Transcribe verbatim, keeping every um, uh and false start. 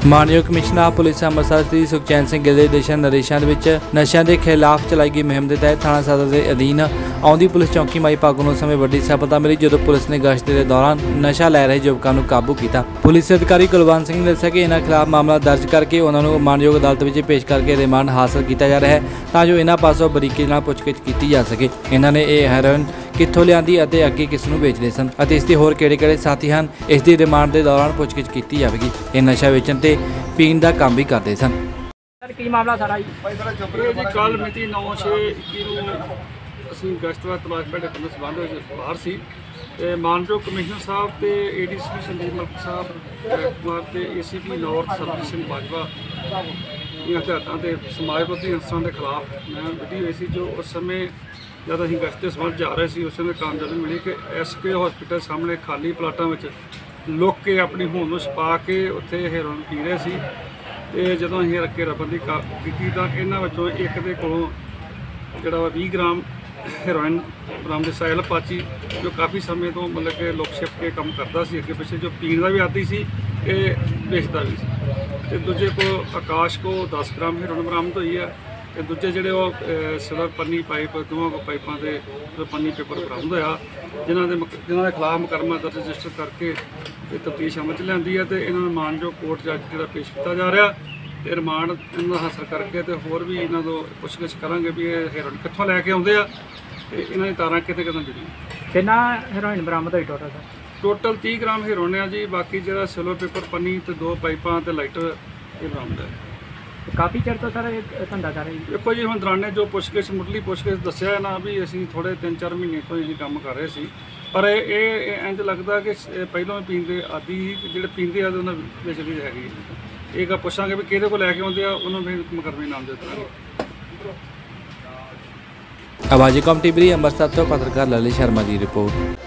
मानयोग commissioner police Amritsar Shri Sukhchain Singh Gill दे दिशा निर्देशों के नशा के खिलाफ चलाई गई मुहिम के तहत थाना सदर के अधीन आउंदी पुलिस चौकी माई भागू नूं समय वड्डी सफलता मिली जो पुलिस ने गश्त के दौरान नशा लै रहे युवकों को काबू किया। पुलिस अधिकारी कुलवंत सिंह ने दस्सिया कि इन्होंने खिलाफ मामला दर्ज करके उन्होंने मानयोग अदालत में पेश करके रिमांड हासिल किया जा रहा है ताकि इन्होंने पासों बरीकी नाल पुछगिछ की जा सके। इन्होंने यह हैरोइन कित्थों लियांदी अते अगे किस नूं बेचदे सन अते इसके होर किहड़े-किहड़े साथी हैं इसकी रिमांड के दौरान पुछगिछ की जाएगी। ये नशा वेचण ते पीण का काम भी करते सन। की मामला सारा जी कल मिति नौ छे इक्की असीं गश्त व तलाश भैडे करने संबंध बाहर सी मानयोग कमिश्नर साहब तो A D C P Sandeep Malik साहब कुमार तो A C P north Sarabjit Singh Bajwa इन हदायतों के समाज विरोधी अंसरां के खिलाफ मैं विधि हुई सी जो उस समय जब असीं गश्त के संबंध जा रहे थे उस समय कामयाबी मिली कि एस के हॉस्पिटल सामने खाली प्लाटां में लुक के अपनी होंद नूं छुपा के उत्थे हेरोइन पी रहे सी ते जदों असीं घेराबंदी कीती तां इन्हां विचों एक दे कोलों जिहड़ा वा बीस ग्राम हेरोइन बरामद साइल पाची जो काफ़ी समय तो मतलब कि लुक छिप के काम करता सी अगे पिछे जो पीण का भी आदी सी ते बेचता भी सी ते दूजे को आकाश को दस ग्राम हेरोइन बरामद हुई है ते दूजे जिहड़े वो सिलर पन्नी पाइप दोवां को पाइपां दे पन्नी पेपर बरामद होया जिन्हां दे जिन्हां दे खिलाफ मुकदमा दर्ज रजिस्टर करके तफ्तीश अमल च लिआंदी है ते इन्हां नूं मानयोग कोर्ट जज जिहड़ा पेश किया जा रहा ते रिमांड इन्हां हासिल करके ते होर भी इन्हां तों पुछगिछ करांगे भी ये हेरोइन कित्थों लैके आउंदे आ ते इन्हां दी तारां कित्थे कित्थे जुड़ीआं। कितना हेरोइन बरामद होई टोटल सर? टोटल तीस ग्राम हेरोइन है जी। बाकी जिहड़ा सिलो पेपर पन्नी ते दो पाइपां ते लाइटर ये बरामद है। काफ़ी चर तो सर धंधा कर रहे देखो जी हम दौराने जो पुछगिछ मुढ़ली पुछगिछ दस्सिया है ना भी असीं थोड़े तीन चार महीने तो असीं काम कर रहे सी पर ये इंज लगता कि पहलों पींदे आदि जिहड़े पींदे आ उन्हां विच भी हैगी एक पुछांगे भी किहदे कोल लैके आउंदे आ उन्हां भी मुकदमे नाम दे ਦਾਂਗੇ। आवाज़ कॉम टीवी अमृतसर तो पत्रकार ललित शर्मा की रिपोर्ट।